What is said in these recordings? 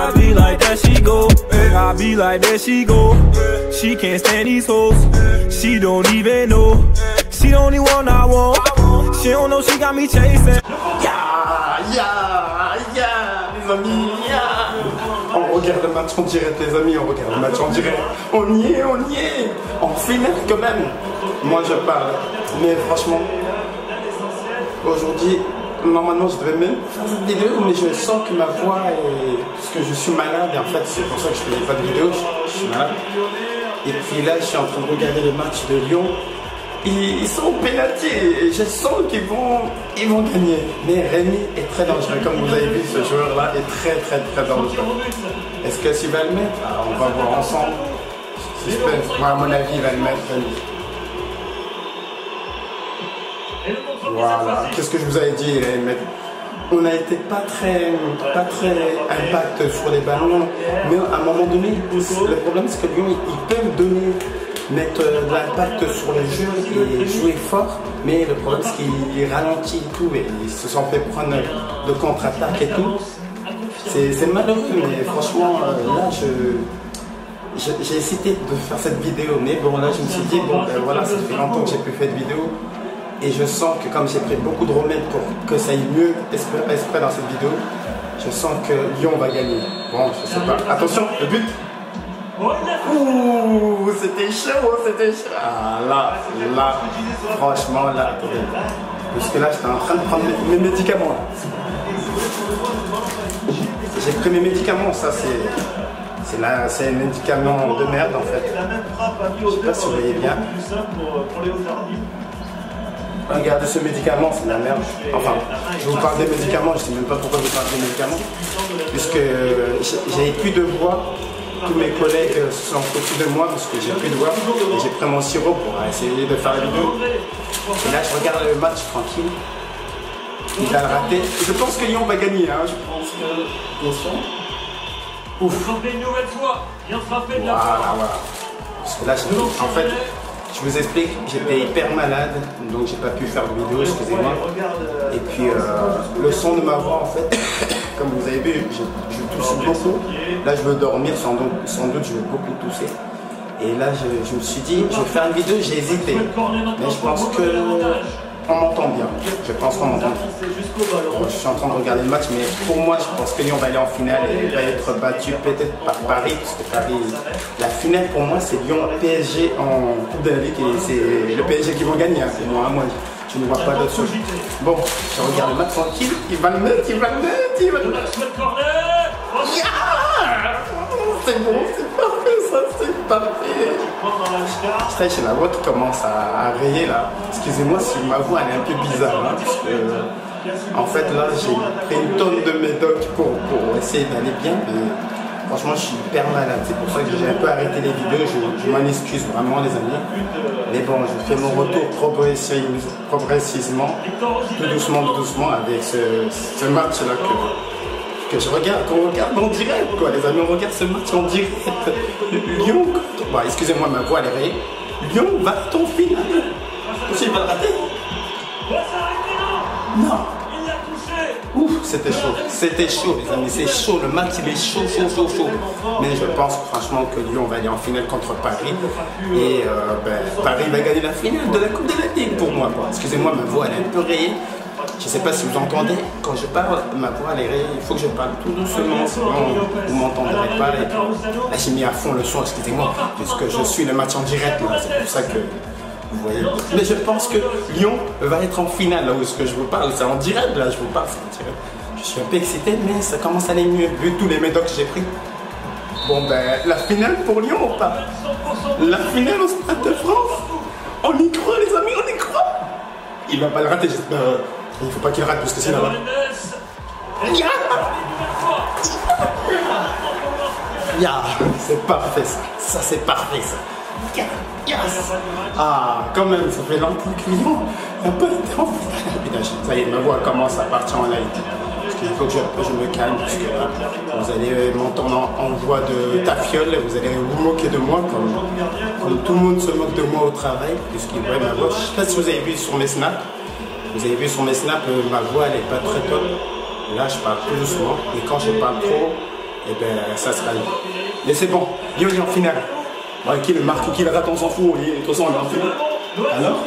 I be like that, she go. I be like that, she go. She can't stand these hoes. She don't even know. She the only one I want. She don't know she got me chasing. Les amis, on regarde le match en direct, les amis, on regarde le match en direct. On y est, en finale quand même. Moi je parle, mais franchement, aujourd'hui, normalement je devais même faire cette vidéo, mais je sens que ma voix est... Parce que je suis malade, et en fait c'est pour ça que je ne faisais pas de vidéo, je suis malade. Et puis là je suis en train de regarder le match de Lyon. Ils sont pénalty et je sens qu'ils vont gagner. Mais Rémi est très dangereux, comme vous avez vu, ce joueur-là est très dangereux. Est-ce que s'il va le mettre? On va voir ensemble. Suspense. Moi, à mon avis, il va le mettre, Rémi. Voilà. Qu'est-ce que je vous avais dit, Rémi? On n'a été pas très impact sur les ballons, mais à un moment donné, le problème c'est que Lyon, ils peuvent mettre de l'impact sur le jeu et jouer fort, mais le problème c'est qu'il ralentit et tout, et ils se sont fait prendre de contre-attaque et tout. C'est malheureux, mais franchement, là j'ai hésité de faire cette vidéo, mais bon là je me suis dit, bon ben voilà, ça fait longtemps que j'ai plus fait de vidéo, et je sens que comme j'ai pris beaucoup de remèdes pour que ça aille mieux exprès dans cette vidéo, je sens que Lyon va gagner. Bon, je sais pas. Attention, le but. Ouh, c'était chaud. Ah là, franchement là, attendez. Parce que là, j'étais en train de prendre mes médicaments. J'ai pris mes médicaments, ça c'est un médicament de merde en fait. Je sais pas si vous voyez bien. Regardez ce médicament, c'est de la merde. Enfin, je vous parle des médicaments, je sais même pas pourquoi je vous parle des médicaments. Puisque j'ai plus de voix. Tous mes collègues se sont foutus de moi parce que j'ai plus de voix. Et j'ai pris mon sirop pour essayer de faire la vidéo. Et là, je regarde le match tranquille. Il va le rater. Je pense que Lyon va gagner. Hein. Je pense que... Attention. Ouf. Voilà. Parce que là, en fait, je vous explique, j'étais hyper malade, donc j'ai pas pu faire de vidéo, excusez-moi. Et puis le son de ma voix, en fait, comme vous avez vu, je tousse beaucoup. Là, je veux dormir, sans doute, je vais beaucoup tousser. Et là, je me suis dit, je vais faire une vidéo, j'ai hésité. Mais je pense que on m'entend bien. Je pense qu'on m'entend bien. Je suis en train de regarder le match, mais pour moi, je pense que Lyon va aller en finale et va être battu peut-être par Paris, parce que Paris, la finale pour moi, c'est Lyon-PSG en Coupe de la Ligue et c'est le PSG qui vont gagner. Hein, c'est moi, je ne vois pas d'autre chose. Bon, je regarde le match tranquille. Il va le mettre. C'est bon, c'est parfait ça, c'est parfait. J'ai la voix qui commence à rayer là. Excusez-moi si ma voix elle est un peu bizarre hein, parce que en fait là j'ai pris une tonne de médocs pour essayer d'aller bien, mais franchement je suis hyper malade. C'est pour ça que j'ai un peu arrêté les vidéos, je m'en excuse vraiment les amis. Mais bon, je fais mon retour progressivement, tout doucement avec ce match là que je regarde, qu'on regarde en direct quoi, les amis, on regarde ce match en direct. Lyon, bon, excusez-moi, ma voix elle est rayée. Lyon va en finale. Il va le rater. Non. Ouf, c'était chaud les amis, c'est chaud, le match il est chaud. Mais je pense franchement que Lyon va aller en finale contre Paris. Et Paris va gagner la finale de la Coupe de la Ligue pour moi. Excusez-moi, ma voix elle est un peu rayée. Je ne sais pas si vous entendez, quand je parle, ma voix elle est rayée, il faut que je parle tout doucement, sinon vous ne m'entendrez pas. Et puis, là j'ai mis à fond le son, excusez-moi, puisque je suis le match en direct, c'est pour ça que vous voyez. Mais je pense que Lyon va être en finale, là où ce que je vous parle, c'est en direct, là je vous parle, c'est en direct. Je suis un peu excité, mais ça commence à aller mieux, vu tous les médocs que j'ai pris. Bon ben, la finale pour Lyon ou pas? La finale au Stade de France? On y croit les amis, on y croit. Il va pas le rater, j'espère. Il faut pas qu'il rate parce que sinon... C'est parfait ça. Ça c'est parfait ça. Ah, quand même, ça fait longtemps que Lyon n'a pas été en finale. Putain, ça y est, ma voix commence à partir en live. Parce qu'il faut que je me calme, parce que là, vous allez m'entendre en voix de tafiole, vous allez vous moquer de moi, comme tout le monde se moque de moi au travail, puisqu'il voit ma voix. Je sais pas si vous avez vu sur mes snaps. Vous avez vu sur mes snaps, ma voix elle est pas très top. Là je parle plus doucement et quand je parle trop, et ben ça sera Lyon. Mais c'est bon, Lyon est en finale. Bon, qui le marque ou qui le rate, on s'en fout. De toute façon, on est en finale. Alors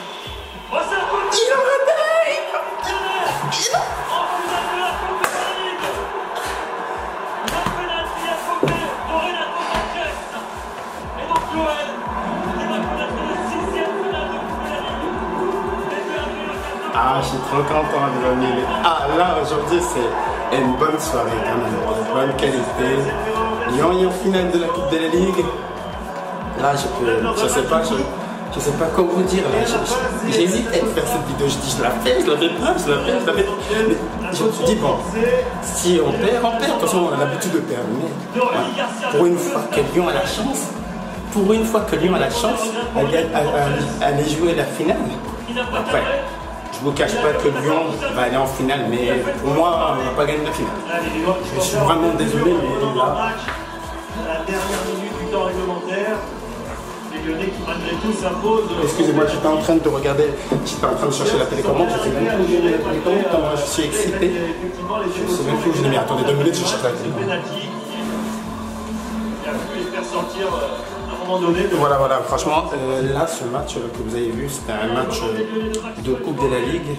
ah, je suis trop content de venir. Ah, là, aujourd'hui, c'est une bonne soirée quand même, de bonne qualité. Lyon est en finale de la Coupe de la Ligue. Là, je sais pas comment vous dire. J'hésite à faire cette vidéo. Je dis, je la fais pas. Mais je me suis dit, bon, si on perd, on perd. De toute façon, on a l'habitude de perdre. Mais pour une fois que Lyon a la chance, d'aller jouer la finale. Après, je ne vous cache pas que Lyon va aller en finale, mais pour moi, on ne va pas gagner la finale. Je suis vraiment désolé, mais là... La dernière minute du temps réglementaire, les Lyonnais qui malgré tout s'imposent. Excusez-moi, j'étais en train de regarder, j'étais en train de chercher la télécommande, je sais même plus où j'ai la télécommande, moi je suis excité. Je sais même plus où je l'ai mis, attendez 2 minutes, je cherche la télécommande. Il a pu les faire sortir à un moment donné. Voilà, franchement, là, ce match que vous avez vu, c'était un match de Coupe de la Ligue,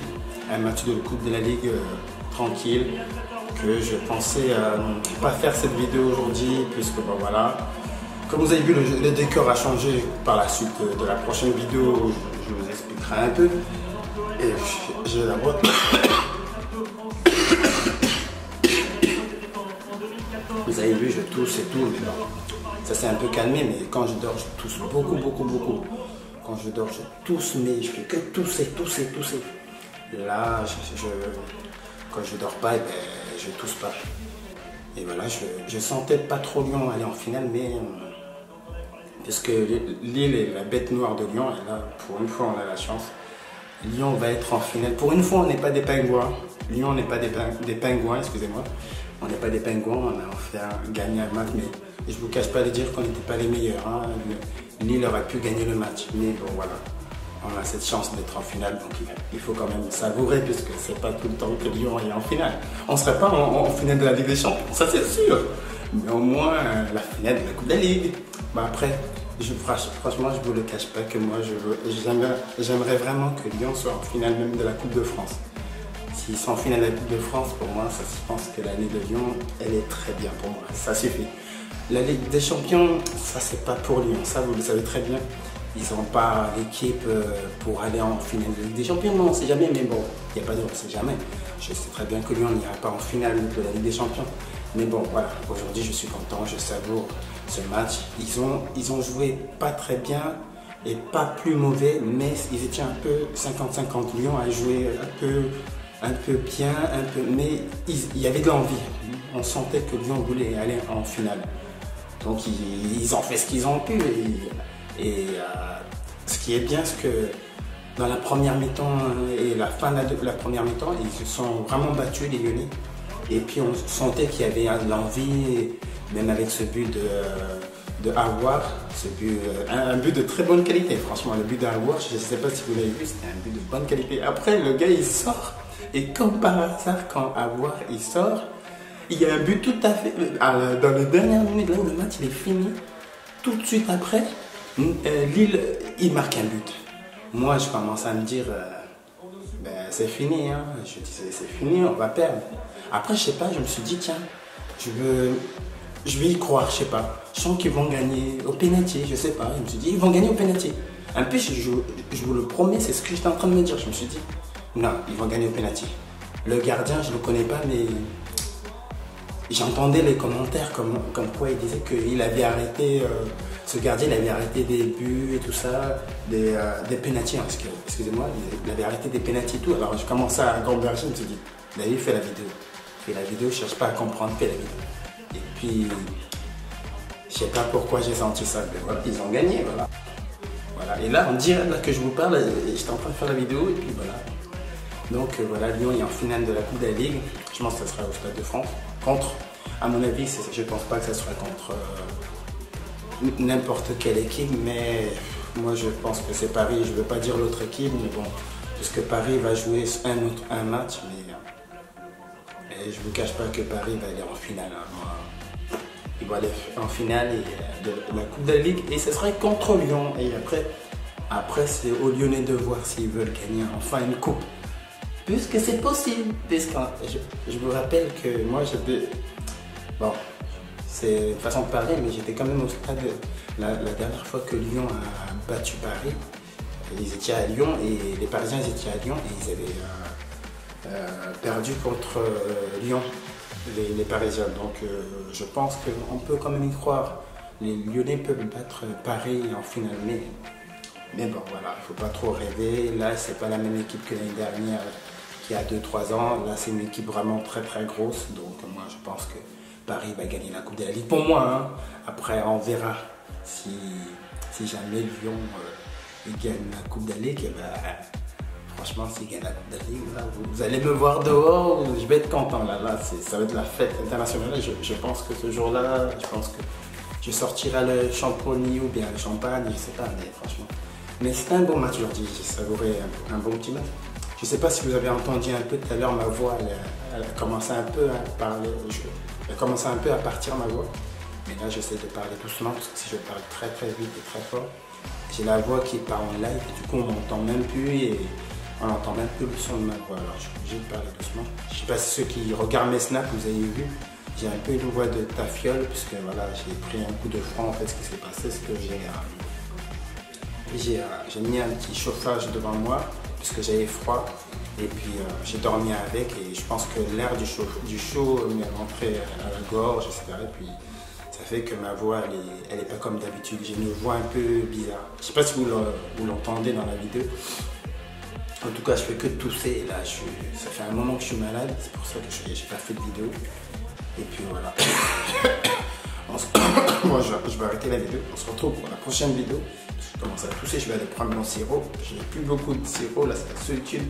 tranquille, que je pensais pas faire cette vidéo aujourd'hui, puisque bon, voilà, comme vous avez vu, le décor a changé par la suite de la prochaine vidéo, je vous expliquerai un peu. Et j'ai la voix. Vous avez vu, je tousse et tout, mais bon, ça s'est un peu calmé, mais quand je dors, je tousse beaucoup. Quand je dors, je tousse, mais je fais que tousser. Là, quand je dors pas, ben, je tousse pas. Et voilà, je sentais pas trop Lyon aller en finale, mais parce que Lille est la bête noire de Lyon, et là, pour une fois, on a la chance. Lyon va être en finale. Pour une fois, on n'est pas des pingouins. Lyon n'est pas des pingouins, excusez-moi. On n'est pas des pingouins, on a fait gagner un match, mais je ne vous cache pas de dire qu'on n'était pas les meilleurs. Hein. Lille aurait pu gagner le match, mais bon voilà. On a cette chance d'être en finale, donc il faut quand même savourer, puisque c'est pas tout le temps que Lyon est en finale. On ne serait pas en finale de la Ligue des Champions, ça c'est sûr. Mais au moins, la finale de la Coupe de la Ligue. Bah après, franchement, je ne vous le cache pas que moi, j'aimerais vraiment que Lyon soit en finale même de la Coupe de France. S'ils sont en finale de la Coupe de France, pour moi, ça, je pense que l'année de Lyon, elle est très bien pour moi. Ça suffit. La Ligue des Champions, ça, c'est pas pour Lyon. Ça, vous le savez très bien. Ils n'ont pas l'équipe pour aller en finale de Ligue des Champions. Non, on ne sait jamais, mais bon, il n'y a pas de on ne sait jamais. Je sais très bien que Lyon n'ira pas en finale de la Ligue des Champions. Mais bon, voilà, aujourd'hui, je suis content, je savoure ce match. Ils ont joué pas très bien et pas plus mauvais, mais ils étaient un peu 50-50. Lyon a joué un peu bien, mais il y avait de l'envie. On sentait que Lyon voulait aller en finale. Donc ils ont fait ce qu'ils ont pu. Et ce qui est bien, c'est que dans la première mi-temps et la fin de la première mi-temps, ils se sont vraiment battus, les Lyonnais. Et puis on sentait qu'il y avait de l'envie, même avec ce but de Aouar, un but de très bonne qualité. Franchement, le but d'Aouar, je ne sais pas si vous l'avez vu, c'était un but de bonne qualité. Après, le gars, il sort. Et comme par hasard, quand Aouar il sort, il y a un but tout à fait... dans les dernières minutes, là où le match il est fini, tout de suite après, Lille, il marque un but. Moi, je commence à me dire, ben, c'est fini. Hein. Je disais, c'est fini, on va perdre. Après, je sais pas, je me suis dit, tiens, je vais y croire, je sais pas. Je sens qu'ils vont gagner au pénalty, je sais pas. Je me suis dit, ils vont gagner au pénalty. En plus, je vous le promets, c'est ce que j'étais en train de me dire. Je me suis dit, non, ils vont gagner au pénalty. Le gardien, je ne le connais pas, mais j'entendais les commentaires comme quoi il disait qu'il avait arrêté, ce gardien, il avait arrêté des buts et tout ça, des pénaltys. Hein, excusez-moi, il avait arrêté des pénaltys et tout. Alors, je commençais à gamberger, je me suis dit, David, fais la vidéo. Fais la vidéo, je cherche pas à comprendre, fais la vidéo. Et puis, je sais pas pourquoi j'ai senti ça, mais voilà, ils ont gagné, voilà. Et là, on dirait là que je vous parle, j'étais en train de faire la vidéo et puis voilà. Donc voilà, Lyon est en finale de la Coupe de la Ligue. Je pense que ça sera au Stade de France. À mon avis, je ne pense pas que ça sera contre n'importe quelle équipe, mais moi je pense que c'est Paris. Je ne veux pas dire l'autre équipe, mais bon, puisque Paris va jouer un match, mais et je ne vous cache pas que Paris va aller en finale. Hein. ils vont aller en finale de la Coupe de la Ligue et ce serait contre Lyon. Et après c'est aux Lyonnais de voir s'ils veulent gagner enfin une coupe. Puisque c'est possible. Puisque je me rappelle que moi j'étais... Bon, c'est une façon de parler, mais j'étais quand même au stade la dernière fois que Lyon a battu Paris. Ils étaient à Lyon et les Parisiens ils étaient à Lyon et ils avaient perdu contre Lyon, les Parisiens. Donc je pense qu'on peut quand même y croire. Les Lyonnais peuvent battre Paris en finale. Mais bon voilà, il ne faut pas trop rêver. Là c'est pas la même équipe que l'année dernière qui a 2-3 ans. Là c'est une équipe vraiment très très grosse. Donc moi je pense que Paris va gagner la Coupe de la Ligue. Pour moi, hein. Après on verra si jamais Lyon il gagne la Coupe de la Ligue. Franchement, s'il gagne la Coupe de la Ligue, là, vous allez me voir dehors, je vais être content. Là, ça va être la fête internationale. Je pense que ce jour-là, je pense que je sortirai le champomis ou bien le champagne, je sais pas, mais franchement. Mais c'était un bon match aujourd'hui, j'ai savouré un bon petit match. Je ne sais pas si vous avez entendu un peu tout à l'heure, ma voix, elle a commencé un peu à parler, elle a commencé un peu à partir ma voix. Mais là, j'essaie de parler doucement, parce que si je parle très très vite et très fort, j'ai la voix qui part en live, et du coup on m'entend même plus et on n'entend même plus le son de ma voix. Alors je suis obligé de parler doucement. Je ne sais pas si ceux qui regardent mes snaps, vous avez vu, j'ai un peu une voix de tafiole, puisque voilà, j'ai pris un coup de froid. En fait, ce qui s'est passé, c'est que j'ai mis un petit chauffage devant moi, puisque j'avais froid. Et puis j'ai dormi avec et je pense que l'air du chaud m'est rentré à la gorge, etc. Et puis ça fait que ma voix, elle est pas comme d'habitude. J'ai une voix un peu bizarre. Je sais pas si vous l'entendez dans la vidéo. En tout cas, je fais que tousser. Là, ça fait un moment que je suis malade. C'est pour ça que j'ai pas fait de vidéo. Et puis voilà. Moi, je vais arrêter la vidéo. On se retrouve pour la prochaine vidéo. Je commence à tousser. Je vais aller prendre mon sirop. Je n'ai plus beaucoup de sirop. Là, c'est la solitude.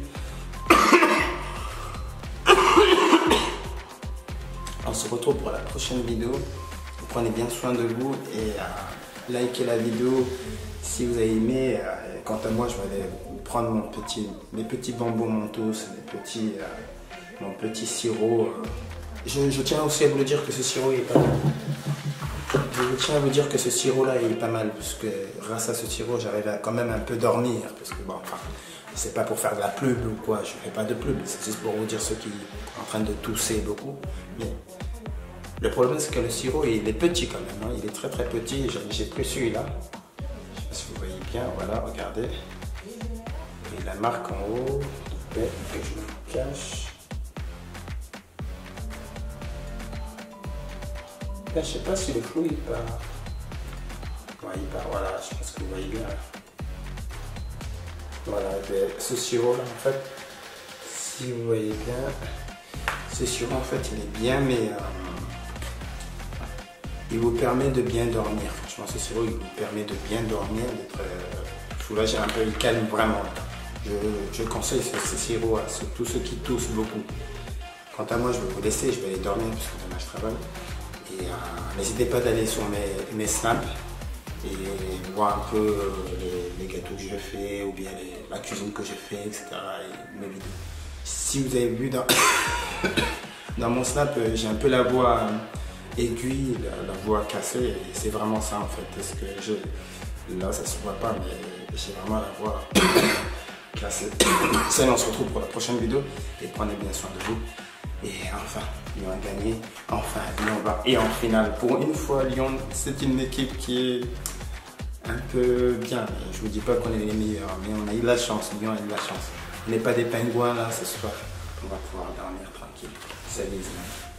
On se retrouve pour la prochaine vidéo. Prenez bien soin de vous et likez la vidéo si vous avez aimé. Quant à moi, je vais aller prendre mes petits bonbons Mentos, mon petit sirop. Je tiens aussi à vous le dire que ce sirop est pas mal. Je tiens à vous dire que ce sirop là est pas mal, parce que grâce à ce sirop, j'arrive à quand même un peu dormir. Parce que bon, enfin, c'est pas pour faire de la pub ou quoi, je fais pas de pub, c'est juste pour vous dire ceux qui sont en train de tousser beaucoup. Mais le problème, c'est que le sirop, il est petit quand même, hein. Il est très très petit. J'ai pris celui-là. Je sais pas si vous voyez bien, voilà, regardez. Et la marque en haut, que je me cache. Là, je sais pas si le flou il part. Ouais, il part, voilà, je pense que vous voyez bien. Voilà, ce sirop là, en fait, si vous voyez bien, ce sirop en fait, il est bien, mais il vous permet de bien dormir. Franchement, ce sirop, il vous permet de bien dormir, d'être soulagé un peu, il calme vraiment. Je conseille ce sirop à tous ceux qui toussent beaucoup. Quant à moi, je vais vous laisser, je vais aller dormir parce que demain je travaille. Et n'hésitez pas d'aller sur mes snaps et voir un peu les gâteaux que je fais ou bien la cuisine que je fais, etc. et mes vidéos. Si vous avez vu dans mon snap, j'ai un peu la voix aiguille, la voix cassée, et c'est vraiment ça en fait, parce que là ça se voit pas, mais j'ai vraiment la voix cassée. Ça, on se retrouve pour la prochaine vidéo et prenez bien soin de vous. Et enfin, Lyon a gagné, enfin Lyon va et en finale. Pour une fois, Lyon, c'est une équipe qui est un peu bien. Je vous dis pas qu'on est les meilleurs, mais on a eu de la chance, Lyon a eu de la chance. On n'est pas des pingouins là ce soir, on va pouvoir dormir tranquille. Salut les amis.